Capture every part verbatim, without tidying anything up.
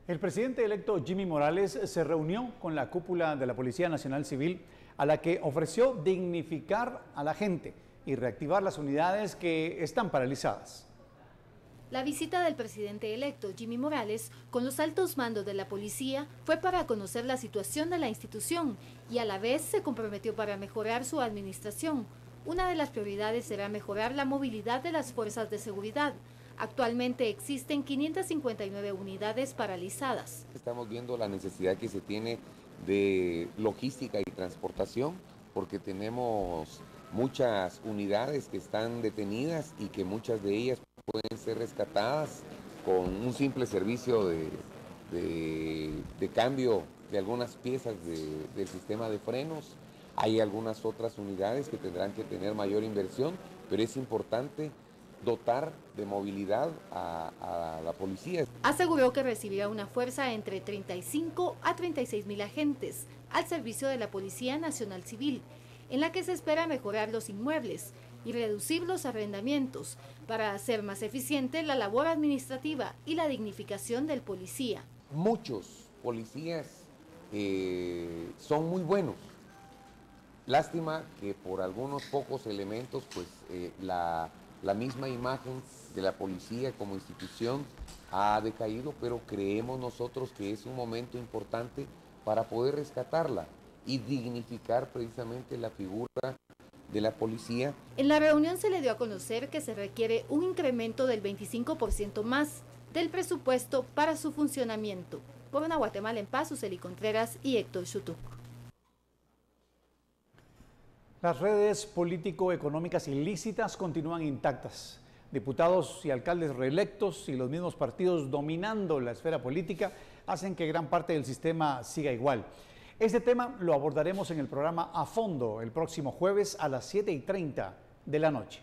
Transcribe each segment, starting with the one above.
El presidente electo Jimmy Morales se reunió con la cúpula de la Policía Nacional Civil, a la que ofreció dignificar a la gente y reactivar las unidades que están paralizadas. La visita del presidente electo Jimmy Morales con los altos mandos de la policía fue para conocer la situación de la institución y a la vez se comprometió para mejorar su administración. Una de las prioridades será mejorar la movilidad de las fuerzas de seguridad. Actualmente existen quinientas cincuenta y nueve unidades paralizadas. Estamos viendo la necesidad que se tiene de logística y transportación, porque tenemos muchas unidades que están detenidas y que muchas de ellas pueden ser rescatadas con un simple servicio de, de, de cambio de algunas piezas de, del sistema de frenos. Hay algunas otras unidades que tendrán que tener mayor inversión, pero es importante dotar de movilidad a, a la policía. Aseguró que recibirá una fuerza entre treinta y cinco a treinta y seis mil agentes al servicio de la Policía Nacional Civil, en la que se espera mejorar los inmuebles y reducir los arrendamientos para hacer más eficiente la labor administrativa y la dignificación del policía. Muchos policías eh, son muy buenos. Lástima que por algunos pocos elementos, pues eh, la, la misma imagen de la policía como institución ha decaído, pero creemos nosotros que es un momento importante para poder rescatarla y dignificar precisamente la figura de la policía. En la reunión se le dio a conocer que se requiere un incremento del veinticinco por ciento más del presupuesto para su funcionamiento. Por una Guatemala en paz, Suseli Contreras y Héctor Chutuc. Las redes político-económicas ilícitas continúan intactas. Diputados y alcaldes reelectos y los mismos partidos dominando la esfera política hacen que gran parte del sistema siga igual. Este tema lo abordaremos en el programa A Fondo el próximo jueves a las siete y treinta de la noche.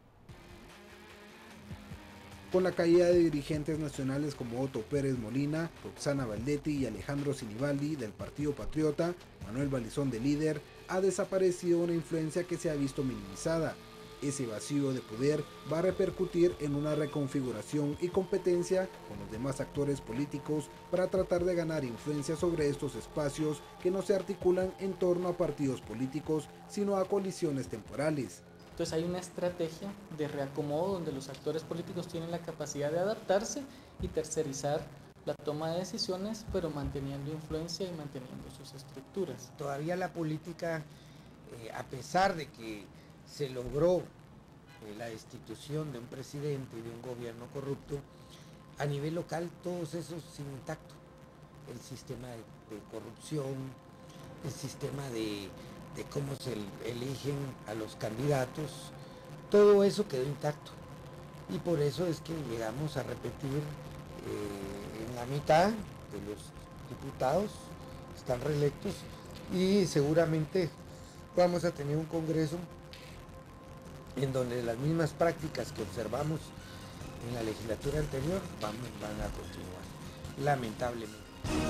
Con la caída de dirigentes nacionales como Otto Pérez Molina, Roxana Valdetti y Alejandro Sinibaldi del Partido Patriota, Manuel Balizón de líder, ha desaparecido una influencia que se ha visto minimizada. Ese vacío de poder va a repercutir en una reconfiguración y competencia con los demás actores políticos para tratar de ganar influencia sobre estos espacios que no se articulan en torno a partidos políticos, sino a coaliciones temporales. Entonces hay una estrategia de reacomodo donde los actores políticos tienen la capacidad de adaptarse y tercerizar la toma de decisiones, pero manteniendo influencia y manteniendo sus estructuras. Todavía la política, eh, a pesar de que se logró eh, la destitución de un presidente y de un gobierno corrupto, a nivel local todos esos siguen intacto. El sistema de, de corrupción, el sistema de, de cómo se eligen a los candidatos, todo eso quedó intacto. Y por eso es que llegamos a repetir eh, en la mitad de los diputados, están reelectos, y seguramente vamos a tener un Congreso en donde las mismas prácticas que observamos en la legislatura anterior van, van a continuar, lamentablemente.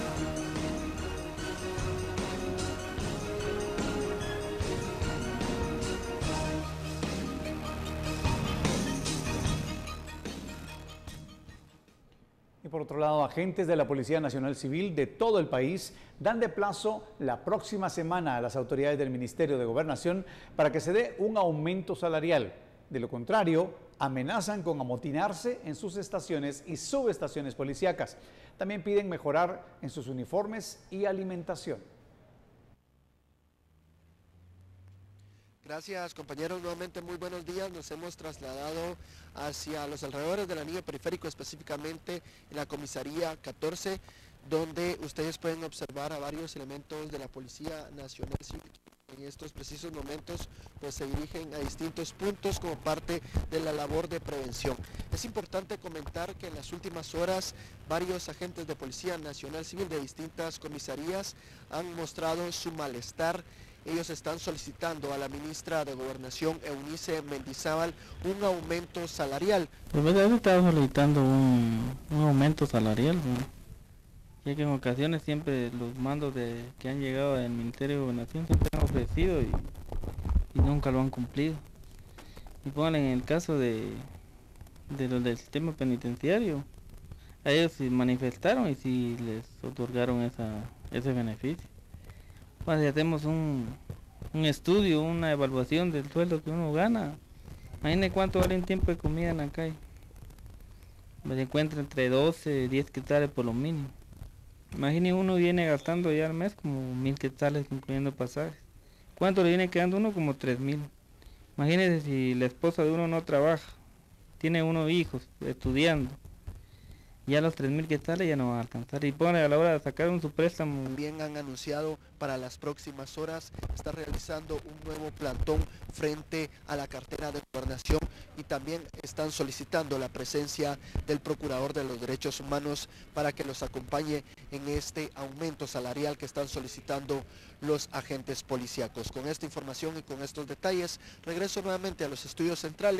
Y por otro lado, agentes de la Policía Nacional Civil de todo el país dan de plazo la próxima semana a las autoridades del Ministerio de Gobernación para que se dé un aumento salarial. De lo contrario, amenazan con amotinarse en sus estaciones y subestaciones policíacas. También piden mejorar en sus uniformes y alimentación. Gracias, compañeros, nuevamente muy buenos días. Nos hemos trasladado hacia los alrededores del anillo periférico, específicamente en la comisaría catorce, donde ustedes pueden observar a varios elementos de la Policía Nacional Civil. En estos precisos momentos pues se dirigen a distintos puntos como parte de la labor de prevención. Es importante comentar que en las últimas horas varios agentes de Policía Nacional Civil de distintas comisarías han mostrado su malestar. Ellos están solicitando a la ministra de Gobernación, Eunice Mendizábal, un aumento salarial. Pues me estaba solicitando un, un aumento salarial, ¿no? Ya que en ocasiones siempre los mandos de, que han llegado del Ministerio de Gobernación siempre han ofrecido y, y nunca lo han cumplido. Y pónganle en el caso de, de los del sistema penitenciario, a ellos sí manifestaron y sí les otorgaron esa, ese beneficio. Pues si hacemos un, un estudio, una evaluación del sueldo que uno gana, imagínense cuánto vale un tiempo de comida en la calle. Se encuentra entre doce, diez quetzales por lo mínimo. Imagínense, uno viene gastando ya al mes como mil quetzales incluyendo pasajes. ¿Cuánto le viene quedando uno? Como tres mil. Imagínense si la esposa de uno no trabaja, tiene unos hijos estudiando, ya los tres mil quetzales ya no van a alcanzar. Y pone a la hora de sacar un su préstamo. También han anunciado para las próximas horas está realizando un nuevo plantón frente a la cartera de gobernación y también están solicitando la presencia del Procurador de los Derechos Humanos para que los acompañe en este aumento salarial que están solicitando los agentes policíacos. Con esta información y con estos detalles, regreso nuevamente a los estudios centrales.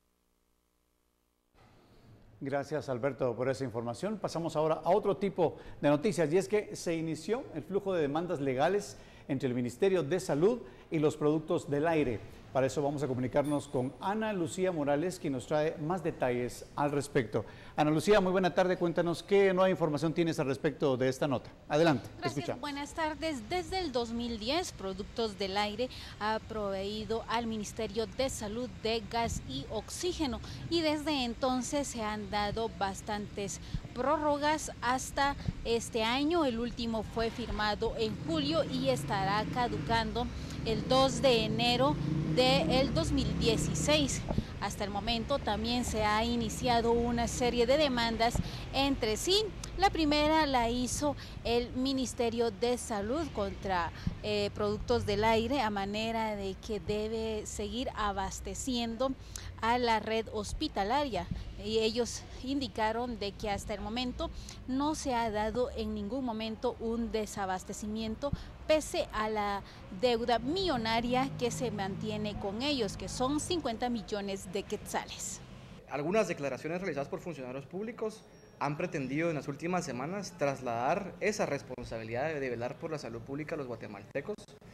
Gracias, Alberto, por esa información. Pasamos ahora a otro tipo de noticias y es que se inició el flujo de demandas legales entre el Ministerio de Salud y los productos del aire. Para eso vamos a comunicarnos con Ana Lucía Morales, quien nos trae más detalles al respecto. Ana Lucía, muy buena tarde. Cuéntanos qué nueva información tienes al respecto de esta nota. Adelante, Gracias, escuchamos. Buenas tardes. Desde el dos mil diez, Productos del Aire ha proveído al Ministerio de Salud de gas y oxígeno y desde entonces se han dado bastantes prórrogas hasta este año. El último fue firmado en julio y estará caducando el dos de enero del dos mil dieciséis. Hasta el momento también se ha iniciado una serie de demandas entre sí. La primera la hizo el Ministerio de Salud contra eh, Productos del Aire a manera de que debe seguir abasteciendo a la red hospitalaria. Y ellos indicaron de que hasta el momento no se ha dado en ningún momento un desabastecimiento pese a la deuda millonaria que se mantiene con ellos, que son cincuenta millones de quetzales. Algunas declaraciones realizadas por funcionarios públicos han pretendido en las últimas semanas trasladar esa responsabilidad de velar por la salud pública de los guatemaltecos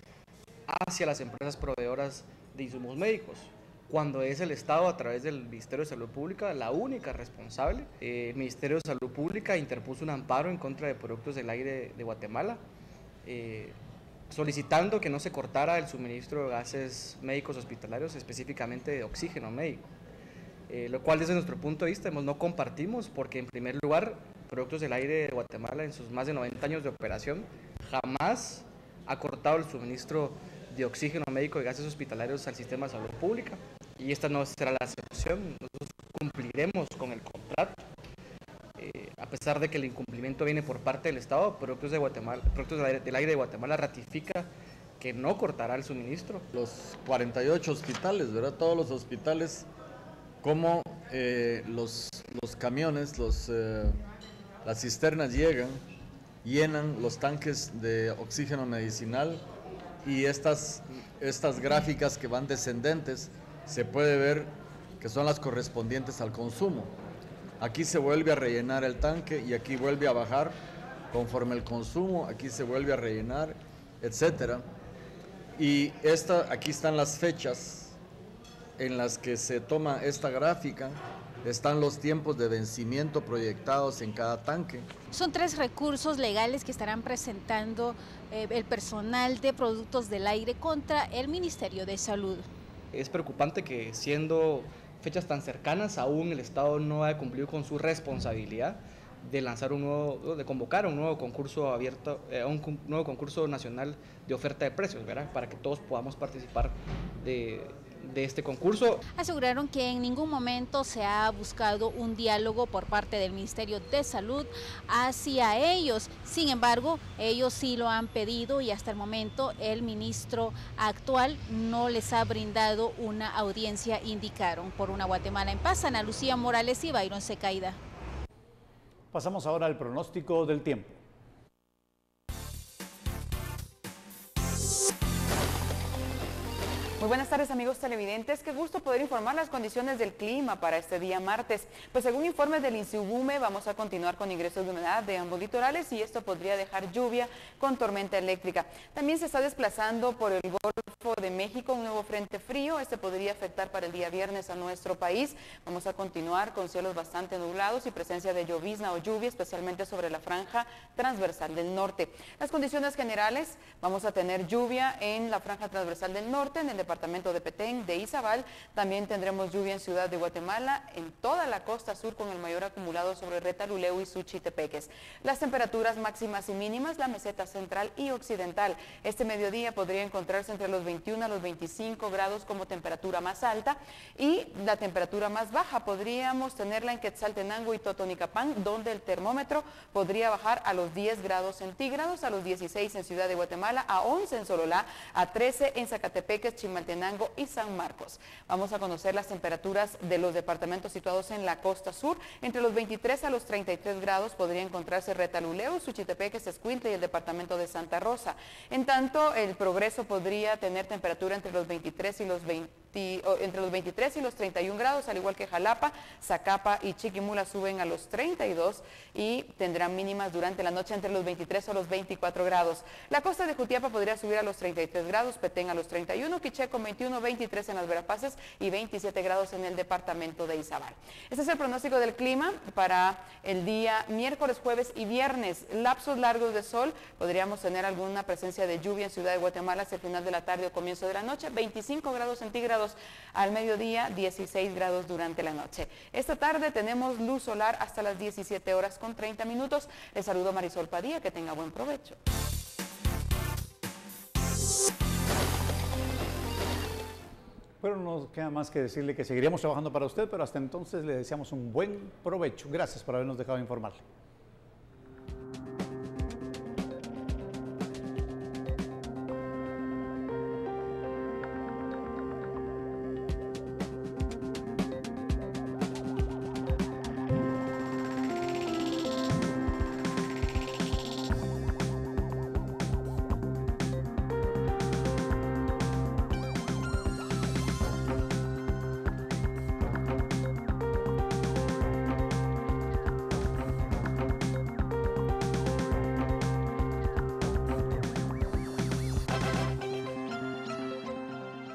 hacia las empresas proveedoras de insumos médicos, cuando es el Estado a través del Ministerio de Salud Pública la única responsable. Eh, el Ministerio de Salud Pública interpuso un amparo en contra de Productos del Aire de Guatemala, eh, solicitando que no se cortara el suministro de gases médicos hospitalarios, específicamente de oxígeno médico, eh, lo cual desde nuestro punto de vista no compartimos, porque en primer lugar Productos del Aire de Guatemala en sus más de noventa años de operación jamás ha cortado el suministro de oxígeno médico y gases hospitalarios al sistema de salud pública, y esta no será la excepción. Nosotros cumpliremos con el contrato, eh, a pesar de que el incumplimiento viene por parte del Estado. Productos, de Guatemala, Productos del Aire, del Aire de Guatemala ratifica que no cortará el suministro. Los cuarenta y ocho hospitales, ¿verdad? Todos los hospitales, como eh, los, los camiones, los, eh, las cisternas llegan, llenan los tanques de oxígeno medicinal, y estas, estas gráficas que van descendentes se puede ver que son las correspondientes al consumo. Aquí se vuelve a rellenar el tanque y aquí vuelve a bajar conforme el consumo, aquí se vuelve a rellenar, etcétera. Y esta, aquí están las fechas en las que se toma esta gráfica. Están los tiempos de vencimiento proyectados en cada tanque. Son tres recursos legales que estarán presentando eh, el personal de Productos del Aire contra el Ministerio de Salud. Es preocupante que, siendo fechas tan cercanas, aún el Estado no ha cumplido con su responsabilidad de lanzar un nuevo, de convocar un nuevo concurso abierto, eh, un nuevo concurso nacional de oferta de precios, ¿verdad? Para que todos podamos participar de de este concurso. Aseguraron que en ningún momento se ha buscado un diálogo por parte del Ministerio de Salud hacia ellos. Sin embargo, ellos sí lo han pedido y hasta el momento el ministro actual no les ha brindado una audiencia, indicaron. Por una Guatemala en paz, Ana Lucía Morales y Byron Secaida. Pasamos ahora al pronóstico del tiempo. Muy buenas tardes, amigos televidentes. Qué gusto poder informar las condiciones del clima para este día martes. Pues según informes del INSIUBUME, vamos a continuar con ingresos de humedad de ambos litorales y esto podría dejar lluvia con tormenta eléctrica. También se está desplazando por el Golfo de México un nuevo frente frío. Este podría afectar para el día viernes a nuestro país. Vamos a continuar con cielos bastante nublados y presencia de llovizna o lluvia, especialmente sobre la franja transversal del norte. Las condiciones generales, vamos a tener lluvia en la franja transversal del norte, en el departamento de Petén, de Izabal. También tendremos lluvia en Ciudad de Guatemala, en toda la costa sur con el mayor acumulado sobre Retaluleu y Suchitepeques. Las temperaturas máximas y mínimas, la meseta central y occidental. Este mediodía podría encontrarse entre los veintiuno a los veinticinco grados como temperatura más alta y la temperatura más baja podríamos tenerla en Quetzaltenango y Totonicapán, donde el termómetro podría bajar a los diez grados centígrados, a los dieciséis en Ciudad de Guatemala, a once en Sololá, a trece en Zacatepeques, Chimaltenango y San Marcos. Vamos a conocer las temperaturas de los departamentos situados en la costa sur. Entre los veintitrés a los treinta y tres grados podría encontrarse Retaluleu, Suchitepeques, Escuintla y el departamento de Santa Rosa. En tanto, el Progreso podría tener temperatura entre los veintitrés y los veinte, entre los veintitrés y los treinta y un grados, al igual que Jalapa, Zacapa y Chiquimula suben a los treinta y dos y tendrán mínimas durante la noche entre los veintitrés a los veinticuatro grados. La costa de Jutiapa podría subir a los treinta y tres grados, Petén a los treinta y uno, Quiché con veintiuno, veintitrés en las Verapaces y veintisiete grados en el departamento de Izabal. Este es el pronóstico del clima para el día miércoles, jueves y viernes. Lapsos largos de sol, podríamos tener alguna presencia de lluvia en Ciudad de Guatemala hacia el final de la tarde o comienzo de la noche, veinticinco grados centígrados al mediodía, dieciséis grados durante la noche. Esta tarde tenemos luz solar hasta las diecisiete horas con treinta minutos. Les saludo Marisol Padilla, que tenga buen provecho. Pero no nos queda más que decirle que seguiríamos trabajando para usted, pero hasta entonces le deseamos un buen provecho. Gracias por habernos dejado informarle.